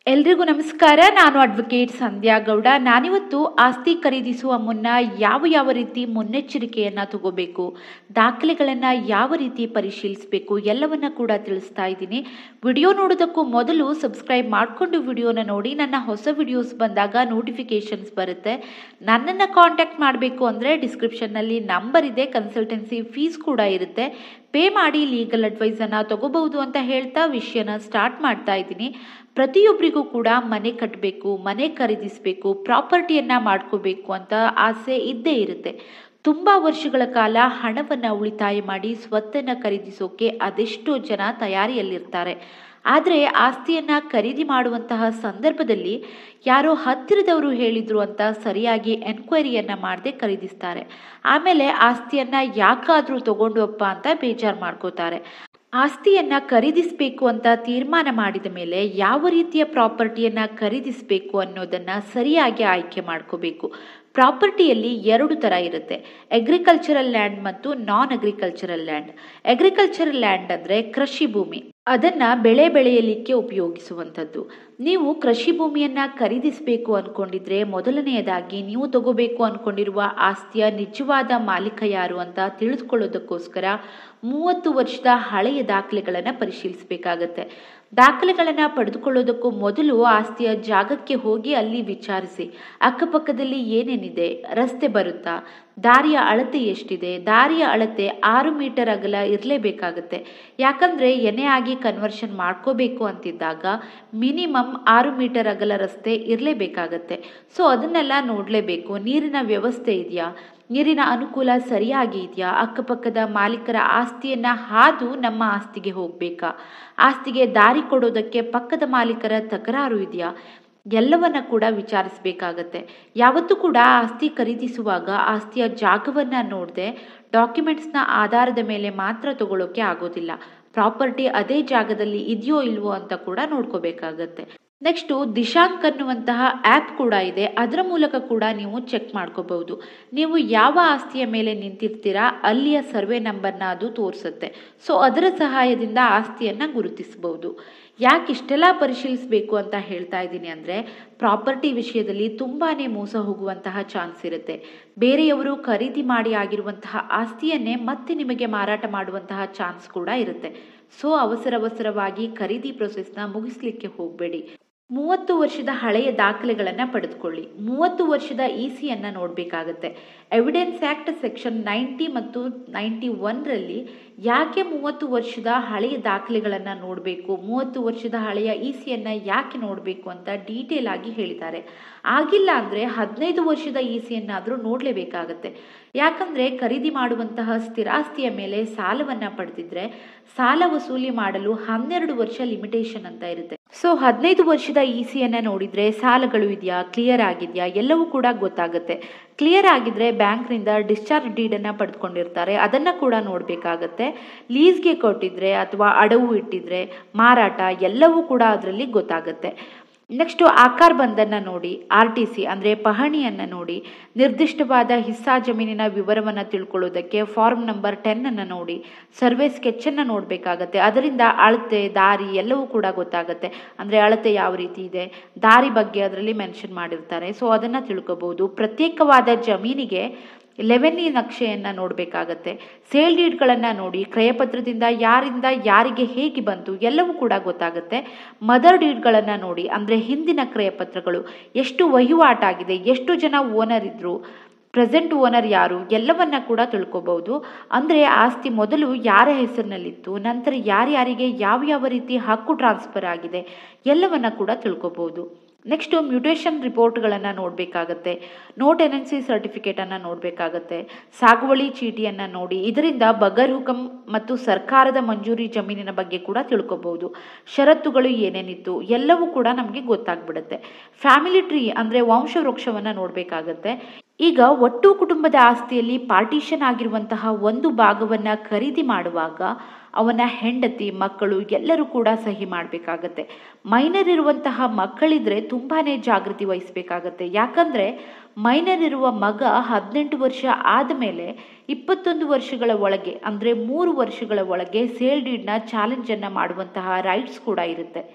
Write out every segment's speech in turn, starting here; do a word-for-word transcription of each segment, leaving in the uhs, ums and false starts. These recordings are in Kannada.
ಎಲ್ರಿಗೂ ನಮಸ್ಕಾರ. ನಾನು ಅಡ್ವೊಕೇಟ್ ಸಂಧ್ಯಾ ಗೌಡ. ನಾನಿವತ್ತು ಆಸ್ತಿ ಖರೀದಿಸುವ ಮುನ್ನ ಯಾವ ಯಾವ ರೀತಿ ಮುನ್ನೆಚ್ಚರಿಕೆಯನ್ನು ತಗೋಬೇಕು, ದಾಖಲೆಗಳನ್ನು ಯಾವ ರೀತಿ ಪರಿಶೀಲಿಸಬೇಕು ಎಲ್ಲವನ್ನ ಕೂಡ ತಿಳಿಸ್ತಾ ಇದ್ದೀನಿ. ವಿಡಿಯೋ ನೋಡೋದಕ್ಕೂ ಮೊದಲು ಸಬ್ಸ್ಕ್ರೈಬ್ ಮಾಡಿಕೊಂಡು ವಿಡಿಯೋನ ನೋಡಿ. ನನ್ನ ಹೊಸ ವಿಡಿಯೋಸ್ ಬಂದಾಗ ನೋಟಿಫಿಕೇಶನ್ಸ್ ಬರುತ್ತೆ. ನನ್ನನ್ನು ಕಾಂಟ್ಯಾಕ್ಟ್ ಮಾಡಬೇಕು ಅಂದರೆ ಡಿಸ್ಕ್ರಿಪ್ಷನ್ನಲ್ಲಿ ನಂಬರ್ ಇದೆ, ಕನ್ಸಲ್ಟೆನ್ಸಿ ಫೀಸ್ ಕೂಡ ಇರುತ್ತೆ. ಪೇ ಮಾಡಿ ಲೀಗಲ್ ಅಡ್ವೈಸನ್ನು ತಗೋಬಹುದು ಅಂತ ಹೇಳ್ತಾ ವಿಷಯನ ಸ್ಟಾರ್ಟ್ ಮಾಡ್ತಾ ಇದ್ದೀನಿ. ಪ್ರತಿಯೊಬ್ಬರಿಗೂ ಕೂಡ ಮನೆ ಕಟ್ಟಬೇಕು, ಮನೆ ಖರೀದಿಸಬೇಕು, ಪ್ರಾಪರ್ಟಿಯನ್ನು ಮಾಡ್ಕೋಬೇಕು ಅಂತ ಆಸೆ ಇದ್ದೇ ಇರುತ್ತೆ. ತುಂಬ ವರ್ಷಗಳ ಕಾಲ ಹಣವನ್ನು ಉಳಿತಾಯ ಮಾಡಿ ಸ್ವತ್ತನ್ನು ಖರೀದಿಸೋಕೆ ಅದೆಷ್ಟೋ ಜನ ತಯಾರಿಯಲ್ಲಿರ್ತಾರೆ. ಆದರೆ ಆಸ್ತಿಯನ್ನು ಖರೀದಿ ಮಾಡುವಂತಹ ಸಂದರ್ಭದಲ್ಲಿ ಯಾರೋ ಹತ್ತಿರದವರು ಹೇಳಿದ್ರು ಅಂತ ಸರಿಯಾಗಿ ಎನ್ಕ್ವೈರಿಯನ್ನು ಮಾಡದೆ ಖರೀದಿಸ್ತಾರೆ. ಆಮೇಲೆ ಆಸ್ತಿಯನ್ನು ಯಾಕಾದರೂ ತಗೊಂಡ್ವಪ್ಪ ಅಂತ ಬೇಜಾರು ಮಾಡ್ಕೋತಾರೆ. ಆಸ್ತಿಯನ್ನು ಖರೀದಿಸಬೇಕು ಅಂತ ತೀರ್ಮಾನ ಮಾಡಿದ ಮೇಲೆ ಯಾವ ರೀತಿಯ ಪ್ರಾಪರ್ಟಿಯನ್ನು ಖರೀದಿಸಬೇಕು ಅನ್ನೋದನ್ನು ಸರಿಯಾಗಿ ಆಯ್ಕೆ ಮಾಡ್ಕೋಬೇಕು. ಪ್ರಾಪರ್ಟಿಯಲ್ಲಿ ಎರಡು ಥರ ಇರುತ್ತೆ, ಅಗ್ರಿಕಲ್ಚರಲ್ ಲ್ಯಾಂಡ್ ಮತ್ತು non agricultural land. Agricultural land ಅಂದರೆ ಕೃಷಿ ಭೂಮಿ, ಅದನ್ನು ಬೆಳೆ ಬೆಳೆಯಲಿಕ್ಕೆ ಉಪಯೋಗಿಸುವಂಥದ್ದು. ನೀವು ಕೃಷಿ ಭೂಮಿಯನ್ನು ಖರೀದಿಸಬೇಕು ಅಂದ್ಕೊಂಡಿದ್ರೆ ಮೊದಲನೆಯದಾಗಿ ನೀವು ತಗೋಬೇಕು ಅಂದ್ಕೊಂಡಿರುವ ಆಸ್ತಿಯ ನಿಜವಾದ ಮಾಲೀಕ ಯಾರು ಅಂತ ತಿಳಿದುಕೊಳ್ಳೋದಕ್ಕೋಸ್ಕರ ಮೂವತ್ತು ವರ್ಷದ ಹಳೆಯ ದಾಖಲೆಗಳನ್ನು ಪರಿಶೀಲಿಸಬೇಕಾಗತ್ತೆ. ದಾಖಲೆಗಳನ್ನು ಪಡೆದುಕೊಳ್ಳೋದಕ್ಕೂ ಮೊದಲು ಆಸ್ತಿಯ ಜಾಗಕ್ಕೆ ಹೋಗಿ ಅಲ್ಲಿ ವಿಚಾರಿಸಿ, ಅಕ್ಕಪಕ್ಕದಲ್ಲಿ ಏನೇನಿದೆ, ರಸ್ತೆ ಬರುತ್ತಾ, ದಾರಿಯ ಅಳತೆ ಎಷ್ಟಿದೆ. ದಾರಿಯ ಅಳತೆ ಆರು ಮೀಟರ್ ಅಗಲ ಇರಲೇಬೇಕಾಗತ್ತೆ. ಯಾಕಂದರೆ ಎನೆ ಆಗಿ ಕನ್ವರ್ಷನ್ ಮಾಡ್ಕೋಬೇಕು ಅಂತಿದ್ದಾಗ ಮಿನಿಮಮ್ ಆರು ಮೀಟರ್ ಅಗಲ ರಸ್ತೆ ಇರಲೇಬೇಕಾಗತ್ತೆ. ಸೊ ಅದನ್ನೆಲ್ಲ ನೋಡಲೇಬೇಕು. ನೀರಿನ ವ್ಯವಸ್ಥೆ ಇದೆಯಾ, ನೀರಿನ ಅನುಕೂಲ ಸರಿಯಾಗಿ ಇದೆಯಾ, ಅಕ್ಕಪಕ್ಕದ ಮಾಲೀಕರ ಆಸ್ತಿಯನ್ನು ಹಾದು ನಮ್ಮ ಆಸ್ತಿಗೆ ಹೋಗಬೇಕಾ, ಆಸ್ತಿಗೆ ದಾರಿ ಕೊಡೋದಕ್ಕೆ ಪಕ್ಕದ ಮಾಲೀಕರ ತಕರಾರು ಇದೆಯಾ, ಎಲ್ಲವನ್ನ ಕೂಡ ವಿಚಾರಿಸಬೇಕಾಗತ್ತೆ. ಯಾವತ್ತೂ ಕೂಡ ಆಸ್ತಿ ಖರೀದಿಸುವಾಗ ಆಸ್ತಿಯ ಜಾಗವನ್ನು ನೋಡದೆ ಡಾಕ್ಯುಮೆಂಟ್ಸ್ನ ಆಧಾರದ ಮೇಲೆ ಮಾತ್ರ ತಗೊಳ್ಳೋಕೆ ಆಗೋದಿಲ್ಲ. ಪ್ರಾಪರ್ಟಿ ಅದೇ ಜಾಗದಲ್ಲಿ ಇದೆಯೋ ಇಲ್ವೋ ಅಂತ ಕೂಡ ನೋಡ್ಕೋಬೇಕಾಗತ್ತೆ. ನೆಕ್ಸ್ಟು ದಿಶಾಂಕ್ ಅನ್ನುವಂತಹ ಆ್ಯಪ್ ಕೂಡ ಇದೆ. ಅದರ ಮೂಲಕ ಕೂಡ ನೀವು ಚೆಕ್ ಮಾಡ್ಕೋಬಹುದು. ನೀವು ಯಾವ ಆಸ್ತಿಯ ಮೇಲೆ ನಿಂತಿರ್ತೀರಾ ಅಲ್ಲಿಯ ಸರ್ವೆ ನಂಬರ್ನ ಅದು ತೋರಿಸುತ್ತೆ. ಸೊ ಅದರ ಸಹಾಯದಿಂದ ಆಸ್ತಿಯನ್ನು ಗುರುತಿಸಬಹುದು. ಯಾಕೆ ಇಷ್ಟೆಲ್ಲ ಪರಿಶೀಲಿಸಬೇಕು ಅಂತ ಹೇಳ್ತಾ ಇದ್ದೀನಿ ಅಂದರೆ, ಪ್ರಾಪರ್ಟಿ ವಿಷಯದಲ್ಲಿ ತುಂಬಾ ಮೋಸ ಹೋಗುವಂತಹ ಚಾನ್ಸ್ ಇರುತ್ತೆ. ಬೇರೆಯವರು ಖರೀದಿ ಮಾಡಿ ಆಗಿರುವಂತಹ ಆಸ್ತಿಯನ್ನೇ ಮತ್ತೆ ನಿಮಗೆ ಮಾರಾಟ ಮಾಡುವಂತಹ ಚಾನ್ಸ್ ಕೂಡ ಇರುತ್ತೆ. ಸೊ ಅವಸರ ಅವಸರವಾಗಿ ಖರೀದಿ ಪ್ರೊಸೆಸ್ನ ಮುಗಿಸ್ಲಿಕ್ಕೆ ಹೋಗಬೇಡಿ. ಮೂವತ್ತು ವರ್ಷದ ಹಳೆಯ ದಾಖಲೆಗಳನ್ನು ಪಡೆದುಕೊಳ್ಳಿ. ಮೂವತ್ತು ವರ್ಷದ ಇ ಸಿಯನ್ನು ನೋಡಬೇಕಾಗತ್ತೆ. ಎವಿಡೆನ್ಸ್ ಆ್ಯಕ್ಟ್ ಸೆಕ್ಷನ್ ನೈಂಟಿ ಮತ್ತು ನೈಂಟಿ ಒನ್ರಲ್ಲಿ ಯಾಕೆ ಮೂವತ್ತು ವರ್ಷದ ಹಳೆಯ ದಾಖಲೆಗಳನ್ನು ನೋಡಬೇಕು, ಮೂವತ್ತು ವರ್ಷದ ಹಳೆಯ ಇ ಸಿಯನ್ನು ಯಾಕೆ ನೋಡಬೇಕು ಅಂತ ಡೀಟೇಲ್ ಆಗಿ ಹೇಳಿದ್ದಾರೆ. ಆಗಿಲ್ಲ ಅಂದರೆ ಹದಿನೈದು ವರ್ಷದ ಇ ಸಿಯನ್ನಾದರೂ ನೋಡಲೇಬೇಕಾಗತ್ತೆ. ಯಾಕಂದರೆ ಖರೀದಿ ಮಾಡುವಂತಹ ಸ್ಥಿರಾಸ್ತಿಯ ಮೇಲೆ ಸಾಲವನ್ನು ಪಡೆದಿದ್ರೆ ಸಾಲ ವಸೂಲಿ ಮಾಡಲು ಹನ್ನೆರಡು ವರ್ಷ ಲಿಮಿಟೇಷನ್ ಅಂತ ಇರುತ್ತೆ. ಸೊ ಹದಿನೈದು ವರ್ಷದ ಇ ಸಿಯನ್ನು ನೋಡಿದರೆ ಸಾಲಗಳು ಇದೆಯಾ, ಕ್ಲಿಯರ್ ಆಗಿದೆಯಾ ಎಲ್ಲವೂ ಕೂಡ ಗೊತ್ತಾಗುತ್ತೆ. ಕ್ಲಿಯರ್ ಆಗಿದ್ರೆ ಬ್ಯಾಂಕ್ನಿಂದ ಡಿಸ್ಚಾರ್ಜ್ ಡೀಡನ್ನು ಪಡೆದುಕೊಂಡಿರ್ತಾರೆ, ಅದನ್ನು ಕೂಡ ನೋಡಬೇಕಾಗತ್ತೆ. ಲೀಸ್ಗೆ ಕೊಟ್ಟಿದ್ರೆ ಅಥವಾ ಅಡವು ಇಟ್ಟಿದ್ರೆ ಮಾರಾಟ ಎಲ್ಲವೂ ಕೂಡ ಅದರಲ್ಲಿ ಗೊತ್ತಾಗುತ್ತೆ. ನೆಕ್ಸ್ಟು ಆಕಾರ ಬಂದನ್ನು ನೋಡಿ, ಆರ್ ಟಿ ಸಿ ಅಂದರೆ ಪಹಣಿಯನ್ನು ನೋಡಿ, ನಿರ್ದಿಷ್ಟವಾದ ಹಿಸ್ಸಾ ಜಮೀನಿನ ವಿವರವನ್ನು ತಿಳ್ಕೊಳ್ಳೋದಕ್ಕೆ ಫಾರ್ಮ್ ನಂಬರ್ ಟೆನ್ನನ್ನು ನೋಡಿ, ಸರ್ವೆ ಸ್ಕೆಚ್ಚನ್ನು ನೋಡಬೇಕಾಗತ್ತೆ. ಅದರಿಂದ ಅಳತೆ ದಾರಿ ಎಲ್ಲವೂ ಕೂಡ ಗೊತ್ತಾಗುತ್ತೆ. ಅಂದರೆ ಅಳತೆ ಯಾವ ರೀತಿ ಇದೆ, ದಾರಿ ಬಗ್ಗೆ ಅದರಲ್ಲಿ ಮೆನ್ಷನ್ ಮಾಡಿರ್ತಾರೆ. ಸೊ ಅದನ್ನು ತಿಳ್ಕೊಬೋದು. ಪ್ರತ್ಯೇಕವಾದ ಜಮೀನಿಗೆ ಲೆವೆನ್ನಿ ನಕ್ಷೆಯನ್ನು ನೋಡಬೇಕಾಗತ್ತೆ. ಸೇಲ್ ಡೀಡ್ಗಳನ್ನು ನೋಡಿ, ಕ್ರಯಪತ್ರದಿಂದ ಯಾರಿಂದ ಯಾರಿಗೆ ಹೇಗೆ ಬಂತು ಎಲ್ಲವೂ ಕೂಡ ಗೊತ್ತಾಗುತ್ತೆ. ಮದರ್ ಡೀಡ್ಗಳನ್ನು ನೋಡಿ, ಅಂದರೆ ಹಿಂದಿನ ಕ್ರಯಪತ್ರಗಳು ಎಷ್ಟು ವಹಿವಾಟಾಗಿದೆ, ಎಷ್ಟು ಜನ ಓನರ್ ಇದ್ರು, ಪ್ರೆಸೆಂಟ್ ಓನರ್ ಯಾರು ಎಲ್ಲವನ್ನ ಕೂಡ ತಿಳ್ಕೊಬಹುದು. ಅಂದರೆ ಆಸ್ತಿ ಮೊದಲು ಯಾರ ಹೆಸರಿನಲ್ಲಿತ್ತು, ನಂತರ ಯಾರ್ಯಾರಿಗೆ ಯಾವ ಯಾವ ರೀತಿ ಹಕ್ಕು ಟ್ರಾನ್ಸ್ಫರ್ ಆಗಿದೆ ಎಲ್ಲವನ್ನ ಕೂಡ ತಿಳ್ಕೊಬಹುದು. ನೆಕ್ಸ್ಟು ಮ್ಯೂಟೇಷನ್ ರಿಪೋರ್ಟ್ಗಳನ್ನು ನೋಡಬೇಕಾಗತ್ತೆ. ನೋ ಟೆನೆನ್ಸಿ ಸರ್ಟಿಫಿಕೇಟನ್ನು ನೋಡಬೇಕಾಗತ್ತೆ. ಸಾಗುವಳಿ ಚೀಟಿಯನ್ನು ನೋಡಿ, ಇದರಿಂದ ಬಗರ್ ಹುಕಂ ಮತ್ತು ಸರ್ಕಾರದ ಮಂಜೂರಿ ಜಮೀನಿನ ಬಗ್ಗೆ ಕೂಡ ತಿಳ್ಕೊಬಹುದು. ಷರತ್ತುಗಳು ಏನೇನಿತ್ತು ಎಲ್ಲವೂ ಕೂಡ ನಮಗೆ ಗೊತ್ತಾಗ್ಬಿಡುತ್ತೆ. ಫ್ಯಾಮಿಲಿ ಟ್ರೀ ಅಂದರೆ ವಂಶವೃಕ್ಷವನ್ನು ನೋಡಬೇಕಾಗತ್ತೆ. ಈಗ ಒಟ್ಟು ಕುಟುಂಬದ ಆಸ್ತಿಯಲ್ಲಿ ಪಾರ್ಟಿಷನ್ ಆಗಿರುವಂತಹ ಒಂದು ಭಾಗವನ್ನು ಖರೀದಿ ಮಾಡುವಾಗ ಅವನ ಹೆಂಡತಿ ಮಕ್ಕಳು ಎಲ್ಲರೂ ಕೂಡ ಸಹಿ ಮಾಡಬೇಕಾಗತ್ತೆ. ಮೈನರ್ ಇರುವಂತಹ ಮಕ್ಕಳಿದ್ರೆ ತುಂಬಾ ಜಾಗೃತಿ ವಹಿಸಬೇಕಾಗತ್ತೆ. ಯಾಕಂದರೆ ಮೈನರ್ ಇರುವ ಮಗ ಹದಿನೆಂಟು ವರ್ಷ ಆದಮೇಲೆ ಇಪ್ಪತ್ತೊಂದು ವರ್ಷಗಳ ಒಳಗೆ ಅಂದರೆ ಮೂರು ವರ್ಷಗಳ ಒಳಗೆ ಸೇಲ್ ಡೀಡ್ನ ಚಾಲೆಂಜನ್ನು ಮಾಡುವಂತಹ ರೈಟ್ಸ್ ಕೂಡ ಇರುತ್ತೆ.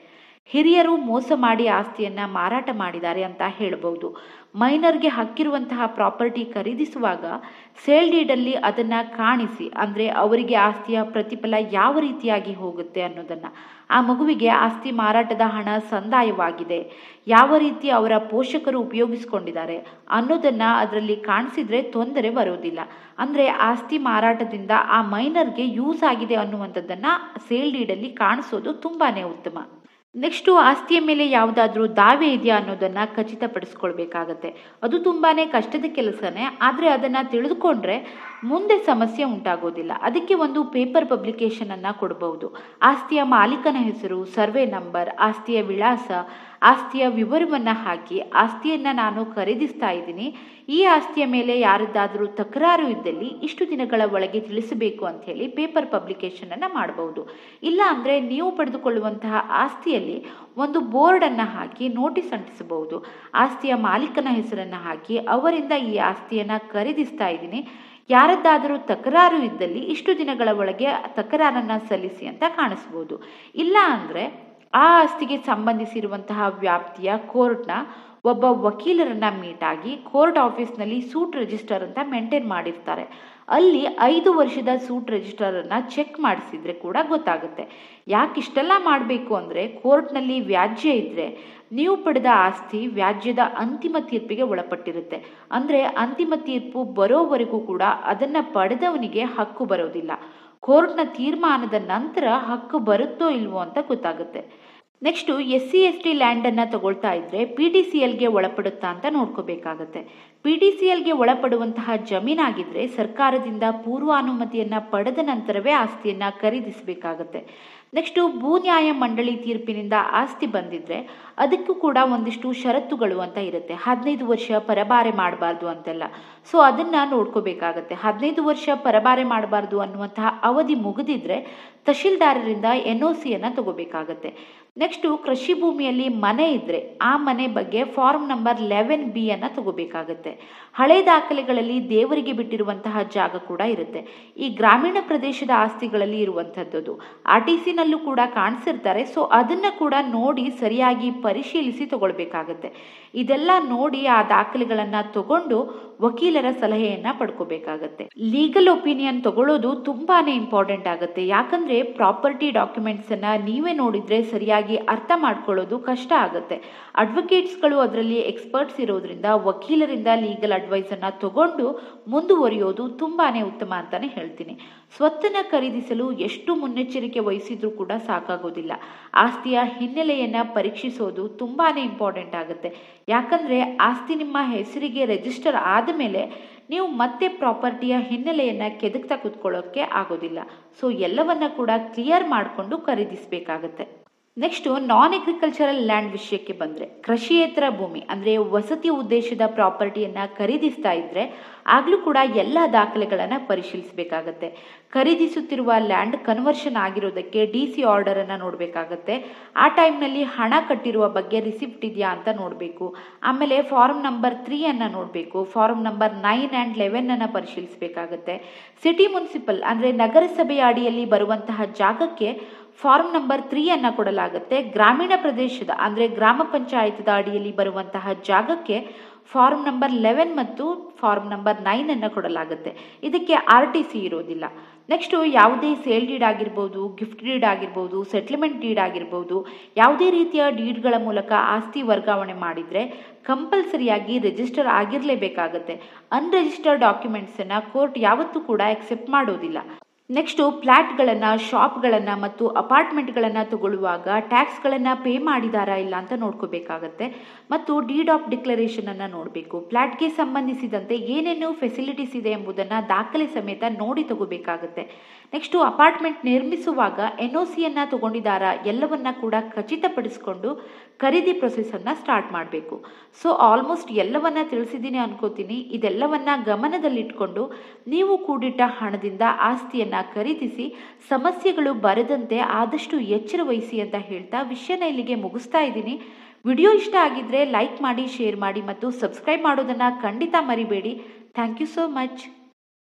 ಹಿರಿಯರು ಮೋಸ ಮಾಡಿ ಆಸ್ತಿಯನ್ನ ಮಾರಾಟ ಮಾಡಿದ್ದಾರೆ ಅಂತ ಹೇಳಬಹುದು. ಮೈನರ್ಗೆ ಹಕ್ಕಿರುವಂತಹ ಪ್ರಾಪರ್ಟಿ ಖರೀದಿಸುವಾಗ ಸೇಲ್ ಡೀಡಲ್ಲಿ ಅದನ್ನ ಕಾಣಿಸಿ, ಅಂದ್ರೆ ಅವರಿಗೆ ಆಸ್ತಿಯ ಪ್ರತಿಫಲ ಯಾವ ರೀತಿಯಾಗಿ ಹೋಗುತ್ತೆ ಅನ್ನೋದನ್ನ, ಆ ಮಗುವಿಗೆ ಆಸ್ತಿ ಮಾರಾಟದ ಹಣ ಸಂದಾಯವಾಗಿದೆ, ಯಾವ ರೀತಿ ಅವರ ಪೋಷಕರು ಉಪಯೋಗಿಸ್ಕೊಂಡಿದ್ದಾರೆ ಅನ್ನೋದನ್ನ ಅದರಲ್ಲಿ ಕಾಣಿಸಿದ್ರೆ ತೊಂದರೆ ಬರೋದಿಲ್ಲ. ಅಂದ್ರೆ ಆಸ್ತಿ ಮಾರಾಟದಿಂದ ಆ ಮೈನರ್ಗೆ ಯೂಸ್ ಆಗಿದೆ ಅನ್ನುವಂಥದ್ದನ್ನ ಸೇಲ್ ಡೀಡಲ್ಲಿ ಕಾಣಿಸೋದು ತುಂಬಾನೇ ಉತ್ತಮ. ನೆಕ್ಸ್ಟು ಆಸ್ತಿಯ ಮೇಲೆ ಯಾವುದಾದ್ರೂ ದಾವೆ ಇದೆಯಾ ಅನ್ನೋದನ್ನ ಖಚಿತಪಡಿಸ್ಕೊಳ್ಬೇಕಾಗತ್ತೆ. ಅದು ತುಂಬಾನೇ ಕಷ್ಟದ ಕೆಲಸನೇ, ಆದರೆ ಅದನ್ನ ತಿಳಿದುಕೊಂಡ್ರೆ ಮುಂದೆ ಸಮಸ್ಯೆ ಉಂಟಾಗೋದಿಲ್ಲ. ಅದಕ್ಕೆ ಒಂದು ಪೇಪರ್ ಪಬ್ಲಿಕೇಶನ್ ಅನ್ನ ಕೊಡಬಹುದು. ಆಸ್ತಿಯ ಮಾಲೀಕನ ಹೆಸರು, ಸರ್ವೆ ನಂಬರ್, ಆಸ್ತಿಯ ವಿಳಾಸ, ಆಸ್ತಿಯ ವಿವರವನ್ನ ಹಾಕಿ ಆಸ್ತಿಯನ್ನ ನಾನು ಖರೀದಿಸ್ತಾ ಇದ್ದೀನಿ, ಈ ಆಸ್ತಿಯ ಮೇಲೆ ಯಾರದ್ದಾದರೂ ತಕರಾರು ಇದ್ದಲ್ಲಿ ಇಷ್ಟು ದಿನಗಳ ಒಳಗೆ ತಿಳಿಸಬೇಕು ಅಂತ ಹೇಳಿ ಪೇಪರ್ ಪಬ್ಲಿಕೇಶನ್ ಅನ್ನ ಮಾಡಬಹುದು. ಇಲ್ಲ ಅಂದ್ರೆ ನೀವು ಪಡೆದುಕೊಳ್ಳುವಂತಹ ಆಸ್ತಿಯಲ್ಲಿ ಒಂದು ಬೋರ್ಡ್ ಅನ್ನ ಹಾಕಿ ನೋಟಿಸ್ ಅಂಟಿಸಬಹುದು. ಆಸ್ತಿಯ ಮಾಲೀಕನ ಹೆಸರನ್ನ ಹಾಕಿ ಅವರಿಂದ ಈ ಆಸ್ತಿಯನ್ನ ಖರೀದಿಸ್ತಾ ಇದ್ದೀನಿ, ಯಾರದ್ದಾದರೂ ತಕರಾರು ಇದ್ದಲ್ಲಿ ಇಷ್ಟು ದಿನಗಳ ಒಳಗೆ ತಕರಾರನ್ನ ಸಲ್ಲಿಸಿ ಅಂತ ಕಾಣಿಸ್ಬೋದು. ಇಲ್ಲ ಅಂದ್ರೆ ಆ ಆಸ್ತಿಗೆ ಸಂಬಂಧಿಸಿರುವಂತಹ ವ್ಯಾಪ್ತಿಯ ಕೋರ್ಟ್ನ ಒಬ್ಬ ವಕೀಲರನ್ನ ಮೀಟ್ ಆಗಿ ಕೋರ್ಟ್ ಆಫೀಸ್ನಲ್ಲಿ ಸೂಟ್ ರಿಜಿಸ್ಟರ್ ಅಂತ ಮೇಂಟೈನ್ ಮಾಡಿರ್ತಾರೆ, ಅಲ್ಲಿ ಐದು ವರ್ಷದ ಸೂಟ್ ರಿಜಿಸ್ಟರ್ ಅನ್ನ ಚೆಕ್ ಮಾಡಿಸಿದ್ರೆ ಕೂಡ ಗೊತ್ತಾಗುತ್ತೆ. ಯಾಕೆ ಇಷ್ಟೆಲ್ಲ ಮಾಡಬೇಕು ಅಂದ್ರೆ ಕೋರ್ಟ್ನಲ್ಲಿ ವ್ಯಾಜ್ಯ ಇದ್ರೆ ನೀವು ಪಡೆದ ಆಸ್ತಿ ವ್ಯಾಜ್ಯದ ಅಂತಿಮ ತೀರ್ಪಿಗೆ ಒಳಪಟ್ಟಿರುತ್ತೆ. ಅಂದ್ರೆ ಅಂತಿಮ ತೀರ್ಪು ಬರೋವರೆಗೂ ಕೂಡ ಅದನ್ನ ಪಡೆದವನಿಗೆ ಹಕ್ಕು ಬರೋದಿಲ್ಲ. ಕೋರ್ಟ್ನ ತೀರ್ಮಾನದ ನಂತರ ಹಕ್ಕು ಬರುತ್ತೋ ಇಲ್ವೋ ಅಂತ ಗೊತ್ತಾಗುತ್ತೆ. Next S C S T land ಅನ್ನ ತಗೊಳ್ತಾ ಇದ್ರೆ ಪಿ ಟಿ ಸಿ ಎಲ್ಗೆ ಒಳಪಡುತ್ತಾ ಅಂತ ನೋಡ್ಕೋಬೇಕಾಗತ್ತೆ. ಪಿ ಟಿ ಸಿ ಎಲ್ಗೆ ಒಳಪಡುವಂತಹ ಜಮೀನಾಗಿದ್ರೆ ಸರ್ಕಾರದಿಂದ ಪೂರ್ವಾನುಮತಿಯನ್ನ ಪಡೆದ ನಂತರವೇ ಆಸ್ತಿಯನ್ನ ಖರೀದಿಸಬೇಕಾಗತ್ತೆ. ನೆಕ್ಸ್ಟು ಭೂ ನ್ಯಾಯ ಮಂಡಳಿ ತೀರ್ಪಿನಿಂದ ಆಸ್ತಿ ಬಂದಿದ್ರೆ ಅದಕ್ಕೂ ಕೂಡ ಒಂದಿಷ್ಟು ಷರತ್ತುಗಳು ಅಂತ ಇರುತ್ತೆ. ಹದಿನೈದು ವರ್ಷ ಪರಬಾರೆ ಮಾಡಬಾರ್ದು ಅಂತೆಲ್ಲ, ಸೊ ಅದನ್ನ ನೋಡ್ಕೋಬೇಕಾಗತ್ತೆ. ಹದಿನೈದು ವರ್ಷ ಪರಬಾರೆ ಮಾಡಬಾರ್ದು ಅನ್ನುವಂತಹ ಅವಧಿ ಮುಗಿದಿದ್ರೆ ತಹಶೀಲ್ದಾರರಿಂದ ಎನ್ ಒ ಸಿಯನ್ನ ತಗೋಬೇಕಾಗತ್ತೆ. ನೆಕ್ಸ್ಟು ಕೃಷಿ ಭೂಮಿಯಲ್ಲಿ ಮನೆ ಇದ್ರೆ ಆ ಮನೆ ಬಗ್ಗೆ ಫಾರ್ಮ್ ನಂಬರ್ ಲೆವೆನ್ ಬಿ ಅನ್ನ ತಗೋಬೇಕಾಗತ್ತೆ. ಹಳೆ ದಾಖಲೆಗಳಲ್ಲಿ ದೇವರಿಗೆ ಬಿಟ್ಟಿರುವಂತಹ ಜಾಗ ಕೂಡ ಇರುತ್ತೆ. ಈ ಗ್ರಾಮೀಣ ಪ್ರದೇಶದ ಆಸ್ತಿಗಳಲ್ಲಿ ಇರುವಂತಹದ್ದು ಆರ್ ಟಿ ಸಿನಲ್ಲೂ ಕೂಡ ಕಾಣಿಸಿರ್ತಾರೆ, ಸೊ ಅದನ್ನ ಕೂಡ ನೋಡಿ ಸರಿಯಾಗಿ ಪರಿಶೀಲಿಸಿ ತಗೊಳ್ಬೇಕಾಗತ್ತೆ. ಇದೆಲ್ಲ ನೋಡಿ ಆ ದಾಖಲೆಗಳನ್ನ ತಗೊಂಡು ವಕೀಲರ ಸಲಹೆಯನ್ನ ಪಡ್ಕೋಬೇಕಾಗತ್ತೆ. ಲೀಗಲ್ ಒಪಿನಿಯನ್ ತಗೊಳ್ಳೋದು ತುಂಬಾನೇ ಇಂಪಾರ್ಟೆಂಟ್ ಆಗುತ್ತೆ. ಯಾಕಂದ್ರೆ ಪ್ರಾಪರ್ಟಿ ಡಾಕ್ಯುಮೆಂಟ್ಸ್ ಅನ್ನ ನೀವೇ ನೋಡಿದ್ರೆ ಸರಿಯಾಗಿ ಅರ್ಥ ಮಾಡ್ಕೊಳ್ಳೋದು ಕಷ್ಟ ಆಗುತ್ತೆ. ಅಡ್ವೊಕೇಟ್ಸ್ಗಳು ಅದರಲ್ಲಿ ಎಕ್ಸ್ಪರ್ಟ್ಸ್ ಇರೋದ್ರಿಂದ ವಕೀಲರಿಂದ ಲೀಗಲ್ ಅಡ್ವೈಸ್ ಅನ್ನ ತಗೊಂಡು ಮುಂದುವರಿಯೋದು ತುಂಬಾನೇ ಉತ್ತಮ ಅಂತಾನೆ ಹೇಳ್ತೀನಿ. ಸ್ವತ್ತನ್ನ ಖರೀದಿಸಲು ಎಷ್ಟು ಮುನ್ನೆಚ್ಚರಿಕೆ ವಹಿಸಿದ್ರೂ ಕೂಡ ಸಾಕಾಗೋದಿಲ್ಲ. ಆಸ್ತಿಯ ಹಿನ್ನೆಲೆಯನ್ನ ಪರೀಕ್ಷಿಸೋದು ತುಂಬಾನೇ ಇಂಪಾರ್ಟೆಂಟ್ ಆಗುತ್ತೆ. ಯಾಕಂದ್ರೆ ಆಸ್ತಿ ನಿಮ್ಮ ಹೆಸರಿಗೆ ರಿಜಿಸ್ಟರ್ ಆದ ಮೇಲೆ ನೀವು ಮತ್ತೆ ಪ್ರಾಪರ್ಟಿಯ ಹಿನ್ನೆಲೆಯನ್ನ ಕೆದಕ್ತಾ ಕೂತ್ಕೊಳ್ಳೋಕೆ ಆಗೋದಿಲ್ಲ. ಸೊ ಎಲ್ಲವನ್ನ ಕೂಡ ಕ್ಲಿಯರ್ ಮಾಡಿಕೊಂಡು ಖರೀದಿಸಬೇಕಾಗತ್ತೆ. ನೆಕ್ಸ್ಟ್ ನಾನ್ ಅಗ್ರಿಕಲ್ಚರಲ್ ಲ್ಯಾಂಡ್ ವಿಷಯಕ್ಕೆ ಬಂದ್ರೆ ಕೃಷಿಯೇತರ ಭೂಮಿ ಅಂದ್ರೆ ವಸತಿ ಉದ್ದೇಶದ ಪ್ರಾಪರ್ಟಿಯನ್ನ ಖರೀದಿಸ್ತಾ ಇದ್ರೆ ಆಗ್ಲೂ ಕೂಡ ಎಲ್ಲ ದಾಖಲೆಗಳನ್ನ ಪರಿಶೀಲಿಸಬೇಕಾಗತ್ತೆ. ಖರೀದಿಸುತ್ತಿರುವ ಲ್ಯಾಂಡ್ ಕನ್ವರ್ಷನ್ ಆಗಿರೋದಕ್ಕೆ ಡಿ ಸಿ ಆರ್ಡರ್ ಅನ್ನ ನೋಡ್ಬೇಕಾಗತ್ತೆ. ಆ ಟೈಮ್ನಲ್ಲಿ ಹಣ ಕಟ್ಟಿರುವ ಬಗ್ಗೆ ರಿಸಿಪ್ಟ್ ಇದೆಯಾ ಅಂತ ನೋಡಬೇಕು. ಆಮೇಲೆ ಫಾರ್ಮ್ ನಂಬರ್ ತ್ರೀ ಅನ್ನ ನೋಡಬೇಕು. Form number nine and eleven ಅನ್ನ ಪರಿಶೀಲಿಸಬೇಕಾಗತ್ತೆ. ಸಿಟಿ ಮುನ್ಸಿಪಲ್ ಅಂದ್ರೆ ನಗರಸಭೆಯ ಅಡಿಯಲ್ಲಿ ಬರುವಂತಹ ಜಾಗಕ್ಕೆ ಫಾರ್ಮ್ ನಂಬರ್ ತ್ರೀ ಅನ್ನ ಕೊಡಲಾಗುತ್ತೆ. ಗ್ರಾಮೀಣ ಪ್ರದೇಶದ ಅಂದ್ರೆ ಗ್ರಾಮ ಪಂಚಾಯತದ ಅಡಿಯಲ್ಲಿ ಬರುವಂತಹ ಜಾಗಕ್ಕೆ ಫಾರ್ಮ್ ನಂಬರ್ ಲೆವೆನ್ ಮತ್ತು ಫಾರ್ಮ್ ನಂಬರ್ ನೈನ್ ಅನ್ನ ಕೊಡಲಾಗುತ್ತೆ. ಇದಕ್ಕೆ ಆರ್ ಟಿ ಸಿ ಇರೋದಿಲ್ಲ. ನೆಕ್ಸ್ಟು ಯಾವುದೇ ಸೇಲ್ ಡೀಡ್ ಆಗಿರ್ಬೋದು, ಗಿಫ್ಟ್ ಡೀಡ್ ಆಗಿರ್ಬೋದು, ಸೆಟ್ಲ್ಮೆಂಟ್ ಡೀಡ್ ಆಗಿರ್ಬೋದು, ಯಾವುದೇ ರೀತಿಯ ಡೀಡ್ಗಳ ಮೂಲಕ ಆಸ್ತಿ ವರ್ಗಾವಣೆ ಮಾಡಿದ್ರೆ ಕಂಪಲ್ಸರಿಯಾಗಿ ರಿಜಿಸ್ಟರ್ ಆಗಿರಲೇಬೇಕಾಗತ್ತೆ. ಅನ್ರಿಜಿಸ್ಟರ್ಡ್ ಡಾಕ್ಯುಮೆಂಟ್ಸ್ ಅನ್ನ ಕೋರ್ಟ್ ಯಾವತ್ತೂ ಕೂಡ ಅಕ್ಸೆಪ್ಟ್ ಮಾಡೋದಿಲ್ಲ. ನೆಕ್ಸ್ಟು ಫ್ಲ್ಯಾಟ್ಗಳನ್ನು, ಶಾಪ್ಗಳನ್ನು ಮತ್ತು ಅಪಾರ್ಟ್ಮೆಂಟ್ಗಳನ್ನು ತಗೊಳ್ಳುವಾಗ ಟ್ಯಾಕ್ಸ್ಗಳನ್ನು ಪೇ ಮಾಡಿದಾರಾ ಇಲ್ಲ ಅಂತ ನೋಡ್ಕೋಬೇಕಾಗತ್ತೆ. ಮತ್ತು ಡೀಡ್ ಆಫ್ ಡಿಕ್ಲರೇಷನ್ ಅನ್ನು ನೋಡಬೇಕು. ಫ್ಲ್ಯಾಟ್ಗೆ ಸಂಬಂಧಿಸಿದಂತೆ ಏನೇನು ಫೆಸಿಲಿಟೀಸ್ ಇದೆ ಎಂಬುದನ್ನು ದಾಖಲೆ ಸಮೇತ ನೋಡಿ ತಗೋಬೇಕಾಗತ್ತೆ. ನೆಕ್ಸ್ಟು ಅಪಾರ್ಟ್ಮೆಂಟ್ ನಿರ್ಮಿಸುವಾಗ ಎನ್ ಒ ಸಿಯನ್ನು ತಗೊಂಡಿದ್ದಾರಾ ಎಲ್ಲವನ್ನ ಕೂಡ ಖಚಿತಪಡಿಸಿಕೊಂಡು ಖರೀದಿ ಪ್ರೊಸೆಸನ್ನು ಸ್ಟಾರ್ಟ್ ಮಾಡಬೇಕು. ಸೊ ಆಲ್ಮೋಸ್ಟ್ ಎಲ್ಲವನ್ನ ತಿಳಿಸಿದ್ದೀನಿ ಅನ್ಕೋತೀನಿ. ಇದೆಲ್ಲವನ್ನ ಗಮನದಲ್ಲಿಟ್ಕೊಂಡು ನೀವು ಕೂಡಿಟ್ಟ ಹಣದಿಂದ ಆಸ್ತಿಯನ್ನು ಖರೀದಿಸಿ ಸಮಸ್ಯೆಗಳು ಬರದಂತೆ ಆದಷ್ಟು ಎಚ್ಚರ ವಹಿಸಿ ಅಂತ ಹೇಳ್ತಾ ವಿಷಯನ ಇಲ್ಲಿಗೆ ಮುಗಿಸ್ತಾ ಇದ್ದೀನಿ. ವಿಡಿಯೋ ಇಷ್ಟ ಆಗಿದ್ರೆ ಲೈಕ್ ಮಾಡಿ, ಶೇರ್ ಮಾಡಿ ಮತ್ತು ಸಬ್ಸ್ಕ್ರೈಬ್ ಮಾಡೋದನ್ನ ಖಂಡಿತ ಮರಿಬೇಡಿ. Thank you so much.